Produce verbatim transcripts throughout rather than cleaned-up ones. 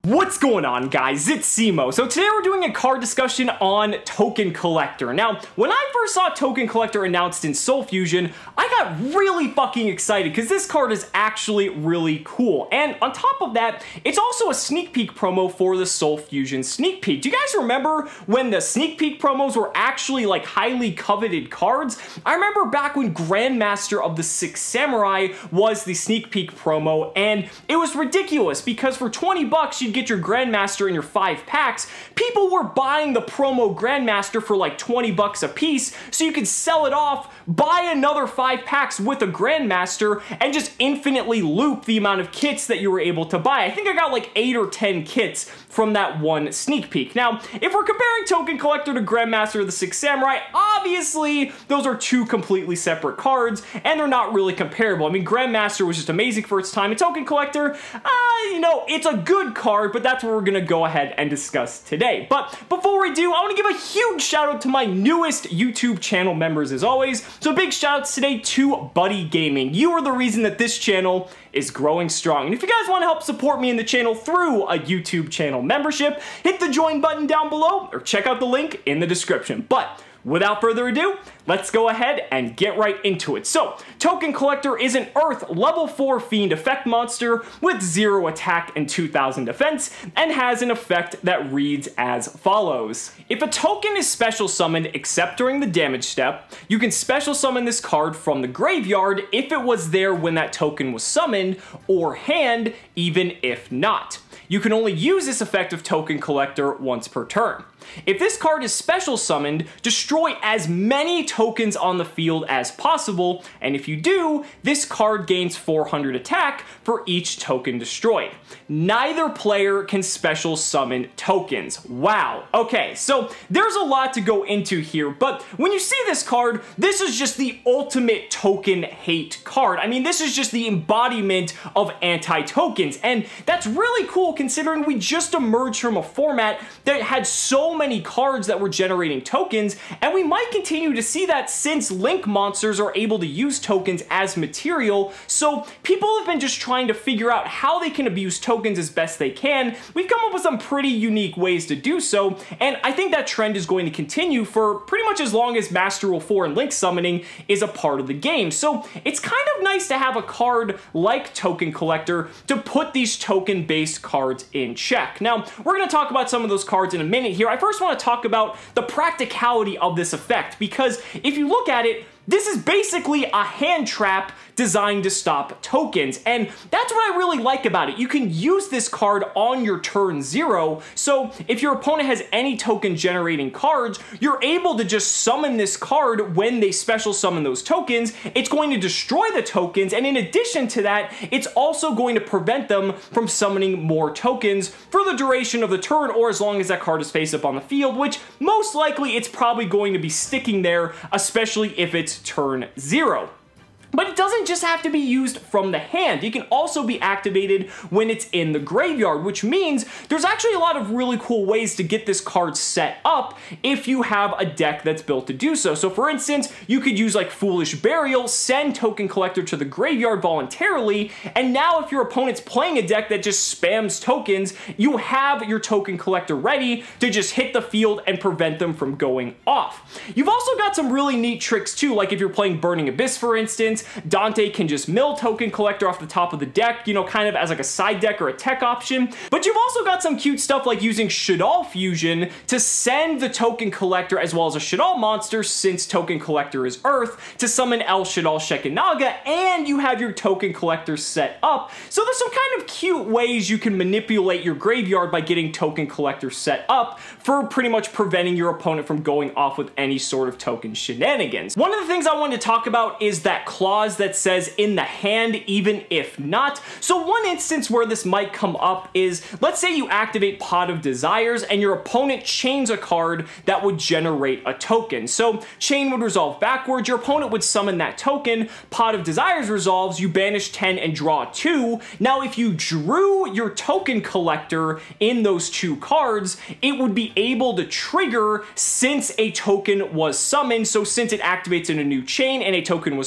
What's going on, guys? It's Simo. So today we're doing a card discussion on Token Collector. Now, when I first saw Token Collector announced in Soul Fusion, I got really fucking excited because this card is actually really cool. And on top of that, it's also a sneak peek promo for the Soul Fusion sneak peek. Do you guys remember when the sneak peek promos were actually like highly coveted cards? I remember back when Grandmaster of the Six Samurai was the sneak peek promo, and it was ridiculous because for twenty bucks you'd get your Grandmaster in your five packs. People were buying the promo Grandmaster for like twenty bucks a piece so you could sell it off, buy another five packs with a Grandmaster, and just infinitely loop the amount of kits that you were able to buy. I think I got like eight or ten kits from that one sneak peek. Now, if we're comparing Token Collector to Grandmaster of the Six Samurai, obviously those are two completely separate cards, and they're not really comparable. I mean, Grandmaster was just amazing for its time, and Token Collector, uh, you know, it's a good card, but that's what we're gonna go ahead and discuss today. But before we do, I wanna give a huge shout out to my newest YouTube channel members as always. So big shout outs today to Buddy Gaming. You are the reason that this channel is growing strong. And if you guys want to help support me in the channel through a YouTube channel membership, hit the join button down below or check out the link in the description. But without further ado, let's go ahead and get right into it. So, Token Collector is an Earth level four Fiend effect monster with zero attack and two thousand defense, and has an effect that reads as follows. If a token is special summoned except during the damage step, you can special summon this card from the graveyard if it was there when that token was summoned, or hand even if not. You can only use this effect of Token Collector once per turn. If this card is special summoned, destroy as many tokens on the field as possible, and if you do, this card gains four hundred attack for each token destroyed. Neither player can special summon tokens. Wow. Okay, so there's a lot to go into here, but when you see this card, this is just the ultimate token hate card. I mean, this is just the embodiment of anti-tokens, and that's really cool considering we just emerged from a format that had so many cards that were generating tokens, and we might continue to see that since Link monsters are able to use tokens as material. So people have been just trying to figure out how they can abuse tokens as best they can. We've come up with some pretty unique ways to do so, and I think that trend is going to continue for pretty much as long as Master Rule four and Link summoning is a part of the game. So it's kind of nice to have a card like Token Collector to put these token-based cards in check. Now, we're going to talk about some of those cards in a minute here. I first want to talk about the practicality of this effect, because if you look at it, this is basically a hand trap designed to stop tokens, and that's what I really like about it. You can use this card on your turn zero, so if your opponent has any token generating cards, you're able to just summon this card when they special summon those tokens. It's going to destroy the tokens, and in addition to that, it's also going to prevent them from summoning more tokens for the duration of the turn, or as long as that card is face up on the field, which most likely it's probably going to be sticking there, especially if it's turn zero. But it doesn't just have to be used from the hand. It can also be activated when it's in the graveyard, which means there's actually a lot of really cool ways to get this card set up if you have a deck that's built to do so. So for instance, you could use like Foolish Burial, send Token Collector to the graveyard voluntarily, and now if your opponent's playing a deck that just spams tokens, you have your Token Collector ready to just hit the field and prevent them from going off. You've also got some really neat tricks too, like if you're playing Burning Abyss, for instance, Dante can just mill Token Collector off the top of the deck, you know, kind of as like a side deck or a tech option. But you've also got some cute stuff like using Shaddoll Fusion to send the Token Collector as well as a Shaddoll monster, since Token Collector is Earth, to summon El Shaddoll Shekhinaga, and you have your Token Collector set up. So there's some kind of cute ways you can manipulate your graveyard by getting Token Collector set up for pretty much preventing your opponent from going off with any sort of token shenanigans. One of the things I wanted to talk about is that clause that says in the hand even if not. So one instance where this might come up is, let's say you activate Pot of Desires and your opponent chains a card that would generate a token. So chain would resolve backwards, your opponent would summon that token, Pot of Desires resolves, you banish ten and draw two. Now if you drew your Token Collector in those two cards, it would be able to trigger since a token was summoned. So since it activates in a new chain and a token was already summoned,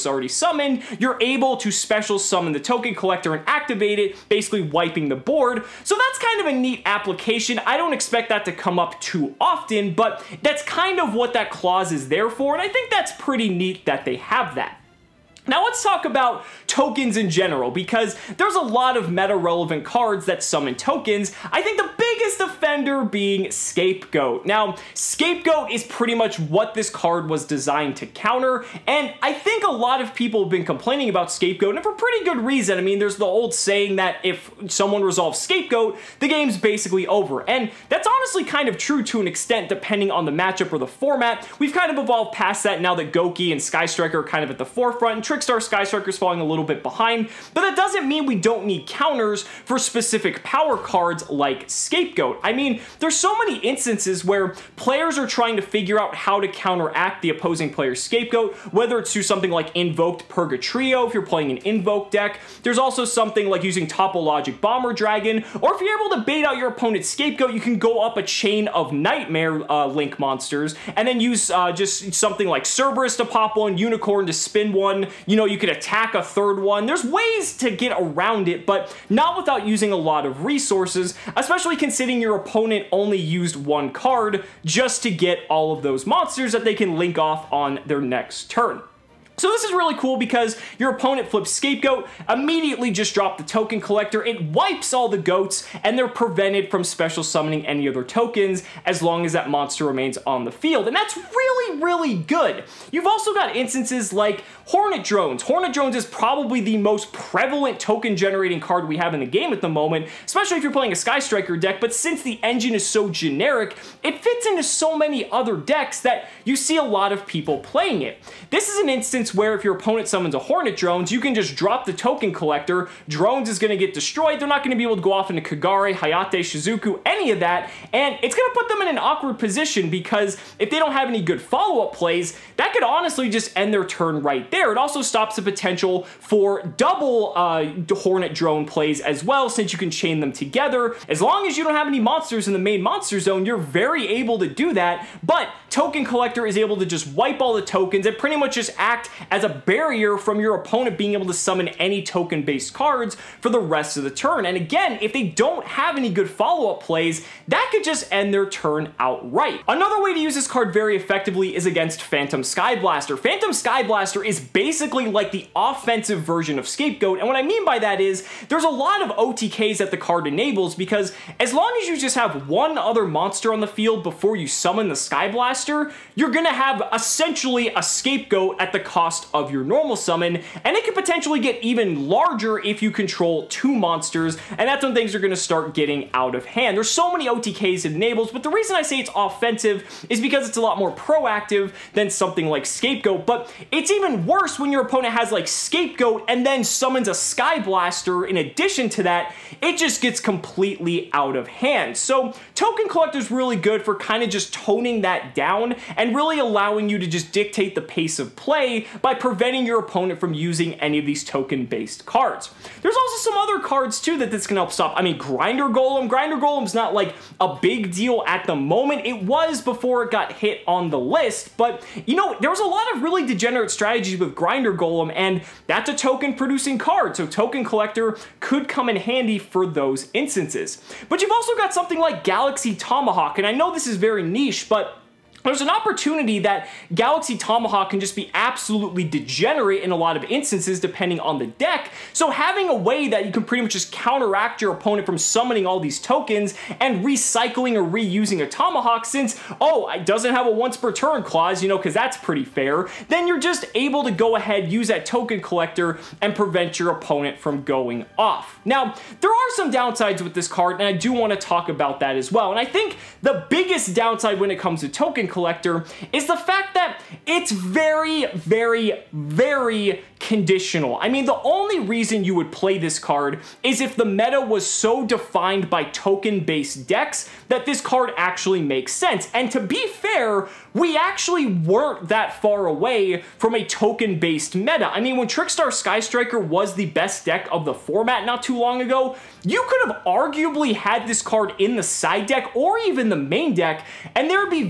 summoned, you're able to special summon the Token Collector and activate it, basically wiping the board. So that's kind of a neat application. I don't expect that to come up too often, but that's kind of what that clause is there for, and I think that's pretty neat that they have that. Now let's talk about tokens in general, because there's a lot of meta-relevant cards that summon tokens. I think the biggest offender being Scapegoat. Now, Scapegoat is pretty much what this card was designed to counter, and I think a lot of people have been complaining about Scapegoat, and for pretty good reason. I mean, there's the old saying that if someone resolves Scapegoat, the game's basically over, and that's honestly kind of true to an extent depending on the matchup or the format. We've kind of evolved past that now that Goki and Sky Striker are kind of at the forefront, and Trickstar Sky Striker's falling a little bit behind, but that doesn't mean we don't need counters for specific power cards like Scapegoat. I mean, there's so many instances where players are trying to figure out how to counteract the opposing player's Scapegoat, whether it's through something like Invoked Purgatrio if you're playing an Invoke deck. There's also something like using Topologic Bomber Dragon, or if you're able to bait out your opponent's Scapegoat, you can go up a chain of Nightmare uh, Link monsters, and then use uh, just something like Cerberus to pop one, Unicorn to spin one. You know, you could attack a third one. There's ways to get around it, but not without using a lot of resources, especially considering your opponent only used one card just to get all of those monsters that they can link off on their next turn. So this is really cool because your opponent flips Scapegoat, immediately just drop the Token Collector, it wipes all the goats, and they're prevented from special summoning any other tokens as long as that monster remains on the field. And that's really, really good. You've also got instances like Hornet Drones. Hornet Drones is probably the most prevalent token generating card we have in the game at the moment, especially if you're playing a Sky Striker deck, but since the engine is so generic, it fits into so many other decks that you see a lot of people playing it. This is an instance where if your opponent summons a Hornet Drones, you can just drop the Token Collector, Drones is going to get destroyed, they're not going to be able to go off into Kagare, Hayate, Shizuku, any of that, and it's going to put them in an awkward position because if they don't have any good follow-up plays, that could honestly just end their turn right there. It also stops the potential for double uh, Hornet Drone plays as well, since you can chain them together. As long as you don't have any monsters in the main monster zone, you're very able to do that, but Token Collector is able to just wipe all the tokens and pretty much just act as a barrier from your opponent being able to summon any token-based cards for the rest of the turn. And again, if they don't have any good follow-up plays, that could just end their turn outright. Another way to use this card very effectively is against Phantom Skyblaster. Phantom Skyblaster is basically like the offensive version of Scapegoat, and what I mean by that is there's a lot of O T Ks that the card enables, because as long as you just have one other monster on the field before you summon the Skyblaster, you're gonna have essentially a Scapegoat at the cost of your normal summon, and it could potentially get even larger if you control two monsters, and that's when things are going to start getting out of hand. There's so many O T Ks it enables, but the reason I say it's offensive is because it's a lot more proactive than something like Scapegoat, but it's even worse when your opponent has like Scapegoat and then summons a Skyblaster in addition to that. It just gets completely out of hand. So Token Collector is really good for kind of just toning that down and really allowing you to just dictate the pace of play by preventing your opponent from using any of these token-based cards. There's also some other cards too that this can help stop. I mean, Grinder Golem. Grinder Golem's not like a big deal at the moment. It was before it got hit on the list, but you know, there was a lot of really degenerate strategies with Grinder Golem, and that's a token-producing card, so Token Collector could come in handy for those instances. But you've also got something like Galaxy Tomahawk, and I know this is very niche, but there's an opportunity that Galaxy Tomahawk can just be absolutely degenerate in a lot of instances depending on the deck, so having a way that you can pretty much just counteract your opponent from summoning all these tokens and recycling or reusing a Tomahawk, since, oh, it doesn't have a once per turn clause, you know, because that's pretty fair, then you're just able to go ahead, use that Token Collector, and prevent your opponent from going off. Now, there are some downsides with this card, and I do want to talk about that as well, and I think the biggest downside when it comes to Token Collector is the fact that it's very, very, very conditional. I mean, the only reason you would play this card is if the meta was so defined by token-based decks that this card actually makes sense. And to be fair, we actually weren't that far away from a token-based meta. I mean, when Trickstar Sky Striker was the best deck of the format not too long ago, you could have arguably had this card in the side deck or even the main deck, and there would be very good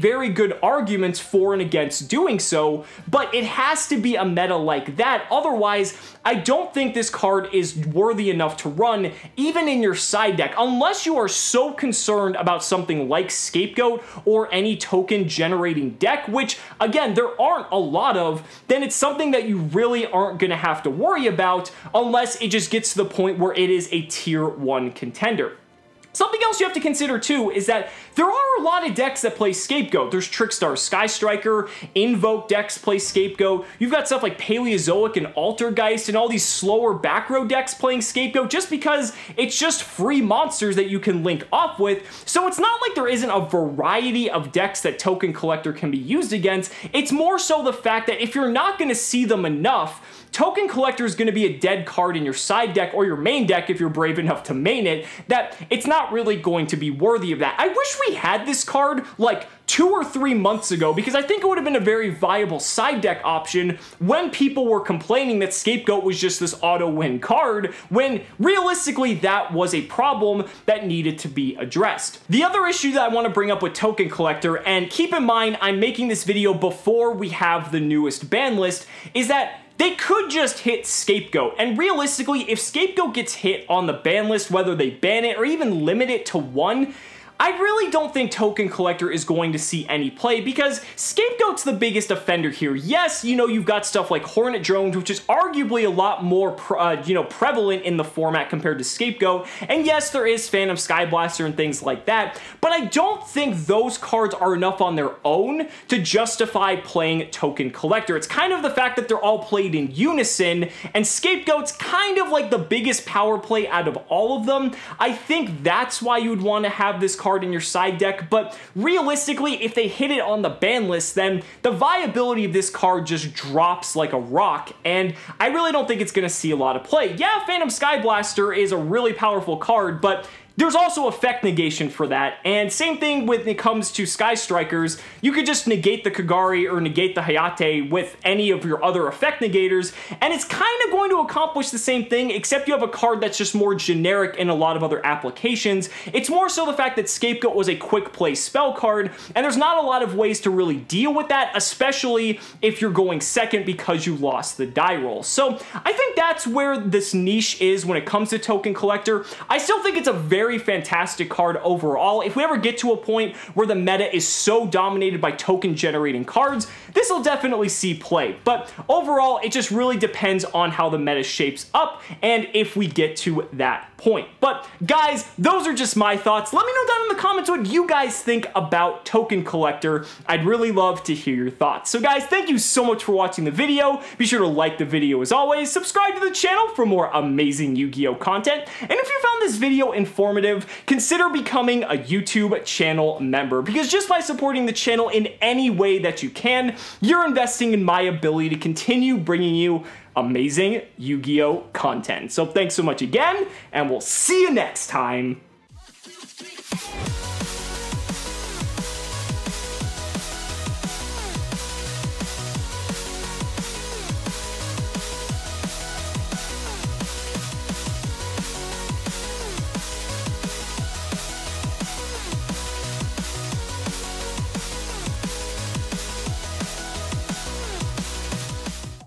good arguments for and against doing so, but it has to be a meta like that. Otherwise, I don't think this card is worthy enough to run even in your side deck, unless you are so concerned about something like Scapegoat or any token generating deck, which again, there aren't a lot of. Then it's something that you really aren't going to have to worry about unless it just gets to the point where it is a tier one contender. Something else you have to consider too is that there are a lot of decks that play Scapegoat. There's Trickstar Sky Striker, Invoke decks play Scapegoat. You've got stuff like Paleozoic and Altergeist and all these slower back row decks playing Scapegoat just because it's just free monsters that you can link up with. So it's not like there isn't a variety of decks that Token Collector can be used against. It's more so the fact that if you're not going to see them enough, Token Collector is going to be a dead card in your side deck or your main deck if you're brave enough to main it, that it's not really going to be worthy of that. I wish we had this card like two or three months ago because I think it would have been a very viable side deck option when people were complaining that Scapegoat was just this auto win card, when realistically that was a problem that needed to be addressed. The other issue that I want to bring up with Token Collector, and keep in mind I'm making this video before we have the newest ban list, is that they could just hit Scapegoat, and realistically, if Scapegoat gets hit on the ban list, whether they ban it or even limit it to one, I really don't think Token Collector is going to see any play because Scapegoat's the biggest offender here. Yes, you know, you've got stuff like Hornet Drones, which is arguably a lot more, uh, you know, prevalent in the format compared to Scapegoat. And yes, there is Phantom Skyblaster and things like that, but I don't think those cards are enough on their own to justify playing Token Collector. It's kind of the fact that they're all played in unison, and Scapegoat's kind of like the biggest power play out of all of them. I think that's why you would want to have this card in your side deck, but realistically, if they hit it on the ban list, then the viability of this card just drops like a rock, and I really don't think it's going to see a lot of play. Yeah, Phantom Skyblaster is a really powerful card, but there's also effect negation for that, and same thing when it comes to Sky Strikers. You could just negate the Kagari or negate the Hayate with any of your other effect negators, and it's kind of going to accomplish the same thing, except you have a card that's just more generic in a lot of other applications. It's more so the fact that Scapegoat was a quick play spell card, and there's not a lot of ways to really deal with that, especially if you're going second because you lost the die roll. So I think that's where this niche is when it comes to Token Collector. I still think it's a very fantastic card overall. If we ever get to a point where the meta is so dominated by token generating cards, this will definitely see play. But overall, it just really depends on how the meta shapes up and if we get to that point. But guys, those are just my thoughts. Let me know down in the comments what you guys think about Token Collector. I'd really love to hear your thoughts. So guys, thank you so much for watching the video. Be sure to like the video as always, subscribe to the channel for more amazing Yu-Gi-Oh content, and if you found this video informative, consider becoming a YouTube channel member, because just by supporting the channel in any way that you can, you're investing in my ability to continue bringing you amazing Yu-Gi-Oh content. So thanks so much again, and we'll see you next time.